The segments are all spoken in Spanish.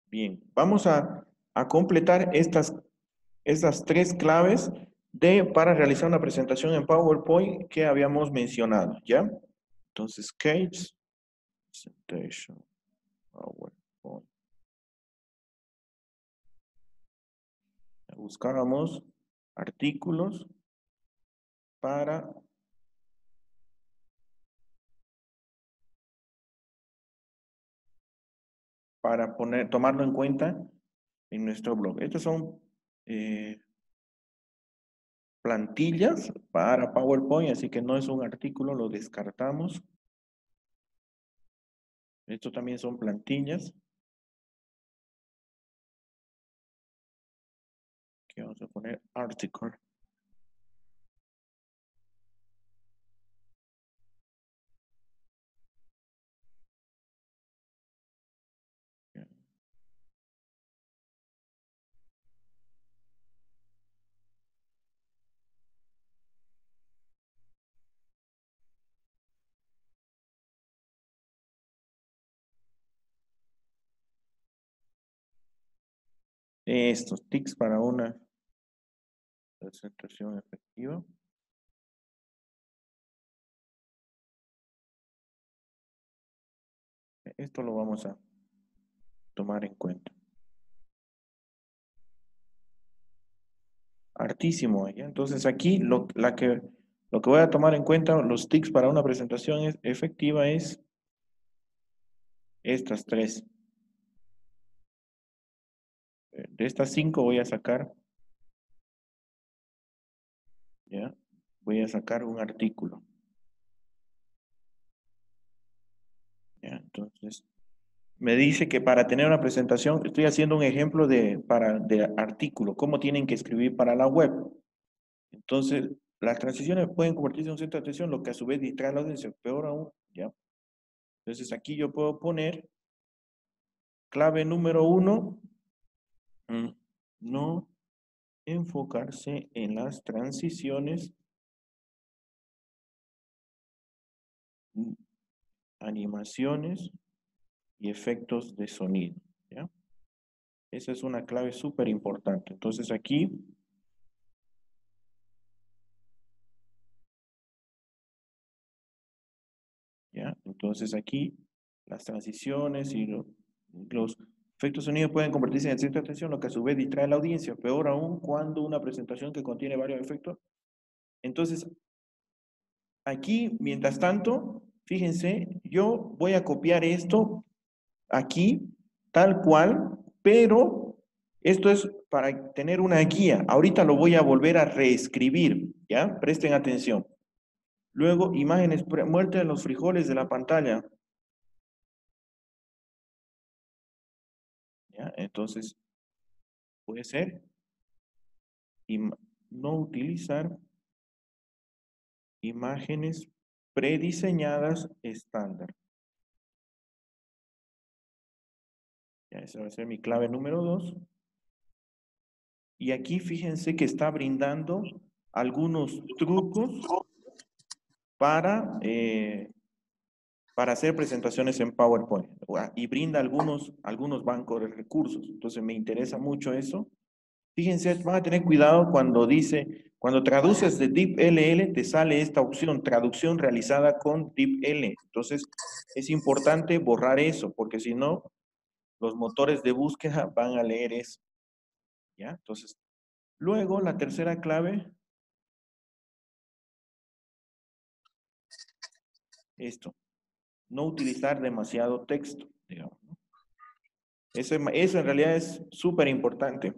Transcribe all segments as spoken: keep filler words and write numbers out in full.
Bien, vamos a, a completar estas, estas tres claves de, para realizar una presentación en PowerPoint que habíamos mencionado, ¿ya? Entonces, case, presentation, PowerPoint. Buscábamos artículos para para poner, tomarlo en cuenta en nuestro blog. Estas son eh, plantillas para PowerPoint, así que no es un artículo, lo descartamos. Estos también son plantillas. Aquí vamos a poner article. Estos tics para una presentación efectiva. Esto lo vamos a tomar en cuenta. Hartísimo, ¿ya? Entonces aquí lo, la que, lo que voy a tomar en cuenta, los tics para una presentación es, efectiva es estas tres. De estas cinco voy a sacar, ¿ya? Voy a sacar un artículo. ¿Ya? Entonces, me dice que para tener una presentación, estoy haciendo un ejemplo de, para, de artículo, cómo tienen que escribir para la web. Entonces, las transiciones pueden convertirse en un centro de atención, lo que a su vez distrae a la audiencia, peor aún, ¿ya? Entonces, aquí yo puedo poner clave número uno, no enfocarse en las transiciones, animaciones y efectos de sonido, ¿ya? Esa es una clave súper importante. Entonces aquí, ¿ya? Entonces aquí, las transiciones y lo, los efectos de sonido pueden convertirse en el centro de atención, lo que a su vez distrae a la audiencia, peor aún cuando una presentación que contiene varios efectos. Entonces, aquí, mientras tanto, fíjense, yo voy a copiar esto aquí, tal cual, pero esto es para tener una guía. Ahorita lo voy a volver a reescribir, ¿ya? Presten atención. Luego, imágenes, muerte los frijoles de la pantalla. ¿Ya? Entonces, puede ser no utilizar imágenes prediseñadas estándar. Ya, esa va a ser mi clave número dos. Y aquí fíjense que está brindando algunos trucos para, eh, para hacer presentaciones en PowerPoint. Y brinda algunos, algunos bancos de recursos. Entonces me interesa mucho eso. Fíjense, van a tener cuidado cuando dice, cuando traduces de DeepL, te sale esta opción, traducción realizada con DeepL. Entonces, es importante borrar eso, porque si no, los motores de búsqueda van a leer eso. ¿Ya? Entonces, luego, la tercera clave, esto, no utilizar demasiado texto, digamos, ¿no? Eso, eso en realidad es súper importante.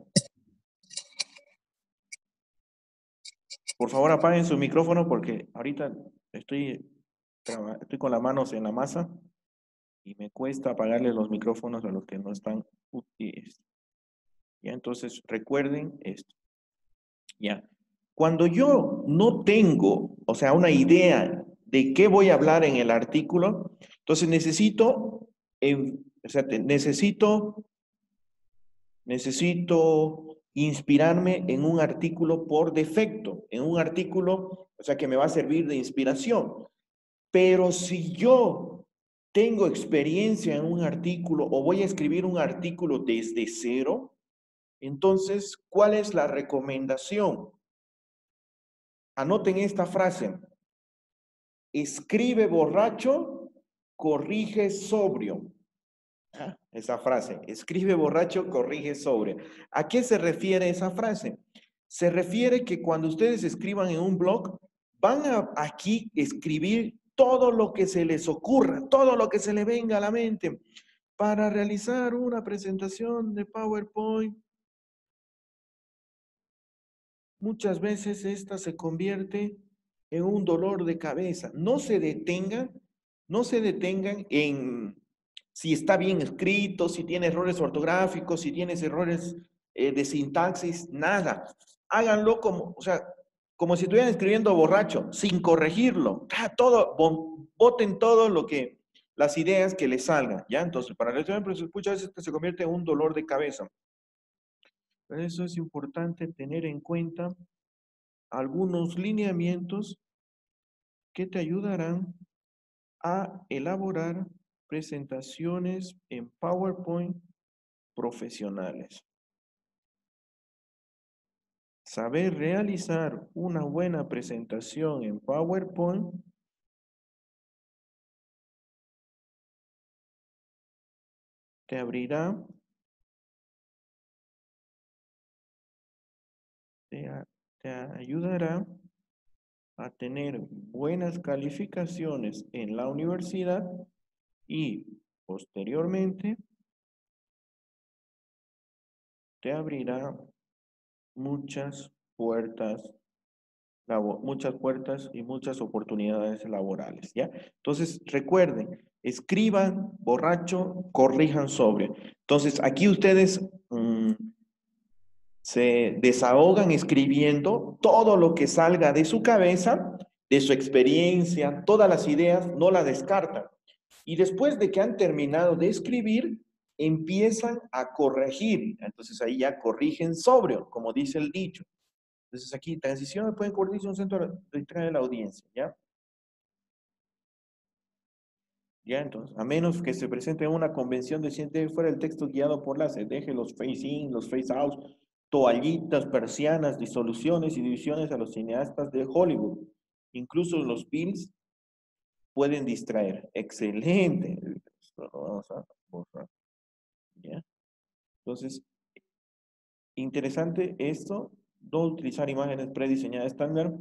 Por favor, apaguen su micrófono porque ahorita estoy, estoy con las manos en la masa y me cuesta apagarle los micrófonos a los que no están útiles. Ya, entonces recuerden esto. Ya. Cuando yo no tengo, o sea, una idea de qué voy a hablar en el artículo, entonces necesito, eh, o sea, te, necesito, necesito inspirarme en un artículo por defecto, en un artículo, o sea, que me va a servir de inspiración. Pero si yo tengo experiencia en un artículo o voy a escribir un artículo desde cero, entonces, ¿cuál es la recomendación? Anoten esta frase. Escribe borracho, corrige sobrio. Ah, esa frase, escribe borracho, corrige sobrio. ¿A qué se refiere esa frase? Se refiere que cuando ustedes escriban en un blog, van a aquí escribir todo lo que se les ocurra, todo lo que se le venga a la mente para realizar una presentación de PowerPoint. Muchas veces esta se convierte en un dolor de cabeza. No se detengan, no se detengan en si está bien escrito, si tiene errores ortográficos, si tienes errores eh, de sintaxis, nada. Háganlo como, o sea, como si estuvieran escribiendo borracho, sin corregirlo. Ah, todo, boten todo lo que, las ideas que les salgan, ¿ya? Entonces, para el estudiante, pues, muchas veces esto se convierte en un dolor de cabeza. Por eso es importante tener en cuenta algunos lineamientos que te ayudarán a elaborar presentaciones en PowerPoint profesionales. Saber realizar una buena presentación en PowerPoint te abrirá, te, te ayudará a tener buenas calificaciones en la universidad y posteriormente te abrirá muchas puertas, muchas puertas y muchas oportunidades laborales, ¿ya? Entonces, recuerden, escriban borracho, corrijan sobrio. Entonces, aquí ustedes mmm, se desahogan escribiendo todo lo que salga de su cabeza, de su experiencia, todas las ideas, no la descartan. Y después de que han terminado de escribir, empiezan a corregir. Entonces ahí ya corrigen sobrio, como dice el dicho. Entonces aquí, transición pueden corregir un centro de la audiencia, ¿ya? Ya, entonces, a menos que se presente en una convención de ciente fuera el texto guiado por la C D G, los face-in, los face-outs, toallitas, persianas, disoluciones y divisiones a los cineastas de Hollywood. Incluso los Bills pueden distraer. Excelente. Esto lo vamos a borrar. ¿Ya? Entonces, interesante esto, no utilizar imágenes prediseñadas estándar.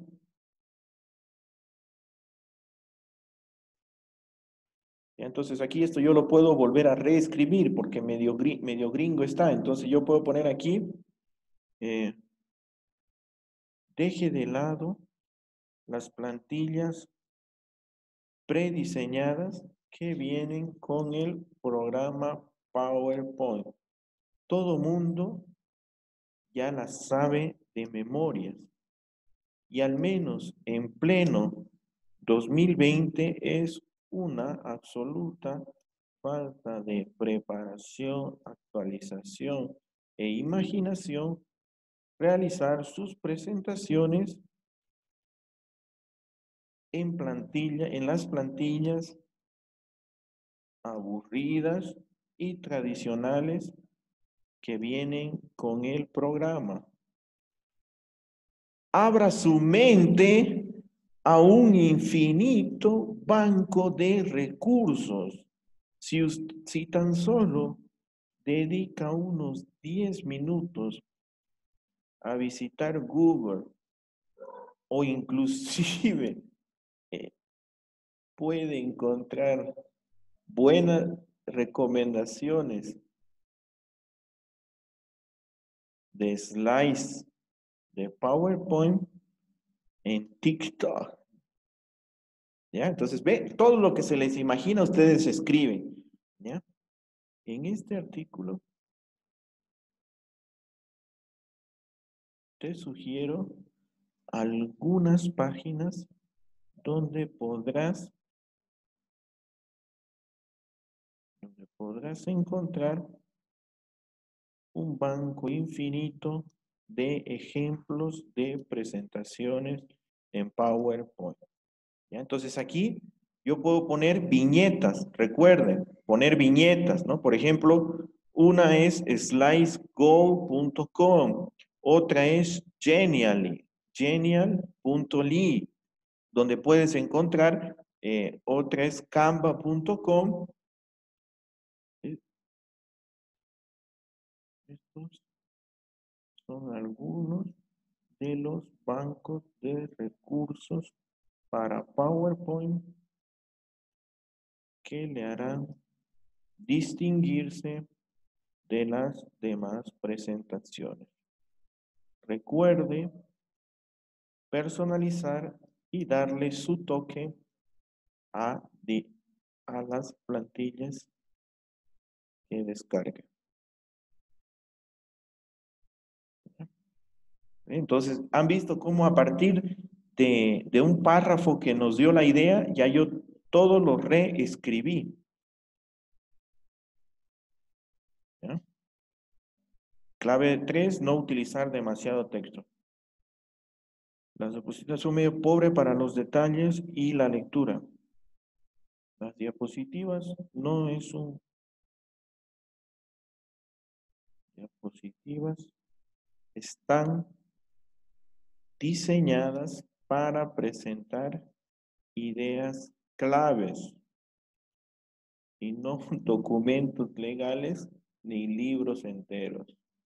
Entonces aquí esto yo lo puedo volver a reescribir porque medio, medio gringo está. Entonces yo puedo poner aquí, eh, deje de lado las plantillas prediseñadas que vienen con el programa PowerPoint. Todo mundo ya las sabe de memoria. Y al menos en pleno dos mil veinte es una absoluta falta de preparación, actualización e imaginación realizar sus presentaciones en plantilla, en las plantillas aburridas y tradicionales que vienen con el programa. Abra su mente a un infinito banco de recursos. Si, usted, si tan solo dedica unos diez minutos a visitar Google o inclusive eh, puede encontrar buenas recomendaciones de slides de PowerPoint en TikTok. ¿Ya? Entonces, ve, todo lo que se les imagina ustedes escriben. ¿Ya? En este artículo te sugiero algunas páginas donde podrás, donde podrás encontrar un banco infinito de ejemplos de presentaciones en PowerPoint. ¿Ya? Entonces aquí Yo puedo poner viñetas, recuerden, poner viñetas, ¿no? Por ejemplo, una es slice go punto com, otra es Genially, genial punto ly, donde puedes encontrar, eh, otra es canva punto com. Estos son algunos de los bancos de recursos para PowerPoint que le harán distinguirse de las demás presentaciones. Recuerde personalizar y darle su toque a, de, a las plantillas que descargue. Entonces, han visto cómo a partir de, de un párrafo que nos dio la idea, ya yo todo lo reescribí. ¿Ya? Clave tres, no utilizar demasiado texto. Las diapositivas son medio pobre para los detalles y la lectura. Las diapositivas no es un... Diapositivas están diseñadas para presentar ideas claves y no documentos legales ni libros enteros.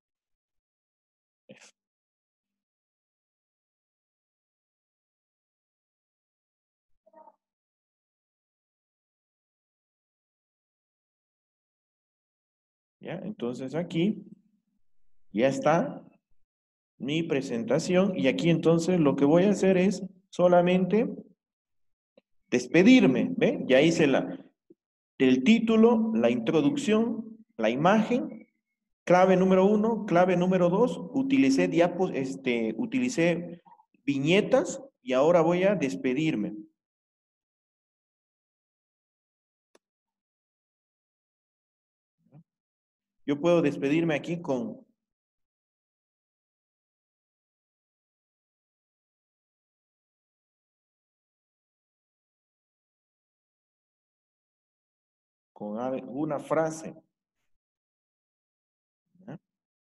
¿Ya? Entonces aquí ya está mi presentación y aquí entonces lo que voy a hacer es solamente despedirme, ¿ve? Ya hice la, el título, la introducción, la imagen, clave número uno, clave número dos, utilicé diapos, este, utilicé viñetas y ahora voy a despedirme. Yo puedo despedirme aquí con con una frase. ¿Ya?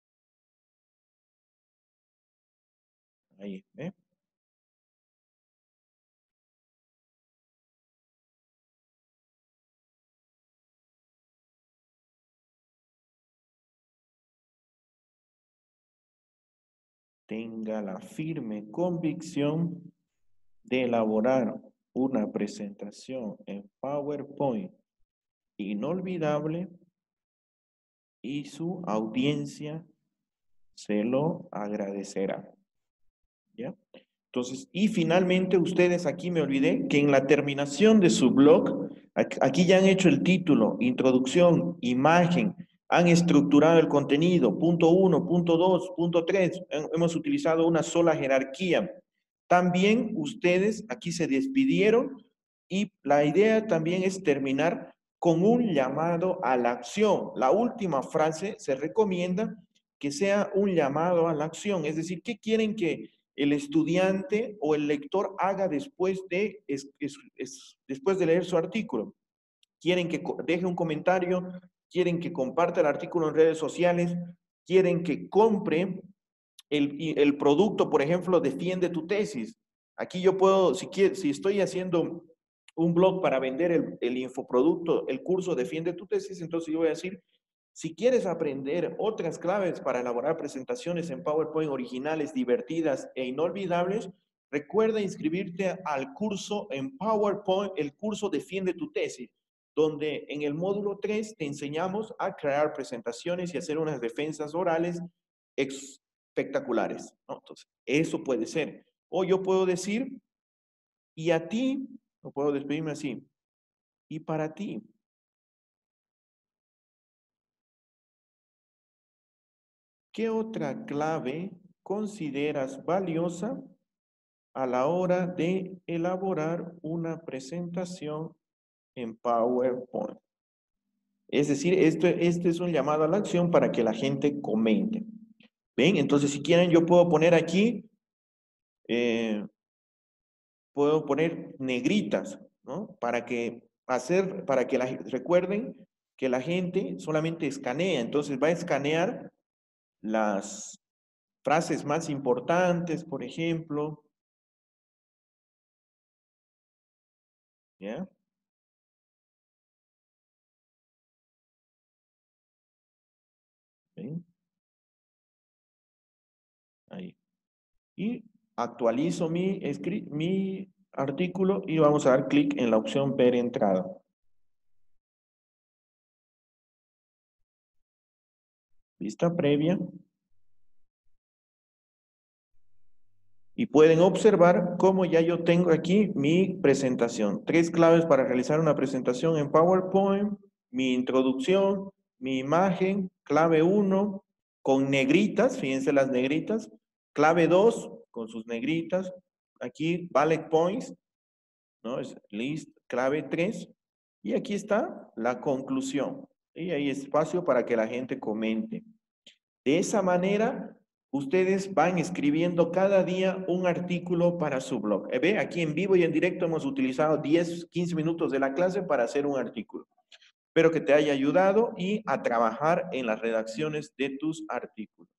Ahí, ¿eh? Tenga la firme convicción de elaborar una presentación en PowerPoint inolvidable y su audiencia se lo agradecerá. ¿Ya? Entonces, y finalmente ustedes aquí me olvidé que en la terminación de su blog, aquí ya han hecho el título, introducción, imagen, han estructurado el contenido, punto uno, punto dos, punto tres, hemos utilizado una sola jerarquía. También ustedes aquí se despidieron y la idea también es terminar con un llamado a la acción. La última frase se recomienda que sea un llamado a la acción, es decir, ¿qué quieren que el estudiante o el lector haga después de, es, es, es, después de leer su artículo? ¿Quieren que deje un comentario? ¿Quieren que comparta el artículo en redes sociales? ¿Quieren que compre el, el producto, por ejemplo, defiende tu tesis? Aquí yo puedo, si, quiero, si estoy haciendo un blog para vender el, el infoproducto, el curso defiende tu tesis, entonces yo voy a decir, si quieres aprender otras claves para elaborar presentaciones en PowerPoint originales, divertidas e inolvidables, recuerda inscribirte al curso en PowerPoint, el curso Defiende tu tesis, donde en el módulo tres te enseñamos a crear presentaciones y hacer unas defensas orales espectaculares, ¿no? Entonces, eso puede ser. O yo puedo decir, y a ti, no puedo despedirme así, y para ti, ¿qué otra clave consideras valiosa a la hora de elaborar una presentación en PowerPoint? Es decir, esto, este es un llamado a la acción para que la gente comente. ¿Ven? Entonces, si quieren, yo puedo poner aquí, eh, puedo poner negritas. ¿no? Para que hacer, para que la, recuerden que la gente solamente escanea, entonces va a escanear las frases más importantes, por ejemplo, ¿ya? ¿Ven? Ahí. Y actualizo mi, mi artículo y vamos a dar clic en la opción ver entrada. Vista previa. Y pueden observar cómo ya yo tengo aquí mi presentación. Tres claves para realizar una presentación en PowerPoint, mi introducción, mi imagen, clave uno, con negritas, fíjense las negritas, clave dos, con sus negritas, aquí bullet points, ¿no? Es list, clave tres, y aquí está la conclusión. Y hay espacio para que la gente comente. De esa manera, ustedes van escribiendo cada día un artículo para su blog. Eh, Ve, aquí en vivo y en directo hemos utilizado diez, quince minutos de la clase para hacer un artículo. Espero que te haya ayudado y a trabajar en las redacciones de tus artículos.